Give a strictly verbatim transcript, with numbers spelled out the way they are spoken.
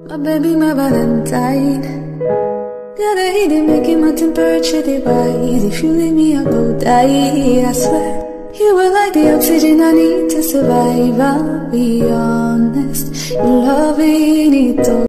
Oh baby, my Valentine. Gotta hit it, making my temperature rise. If you leave me, I'll go die, I swear. You were like the oxygen I need to survive. I'll be honest, your loving it all.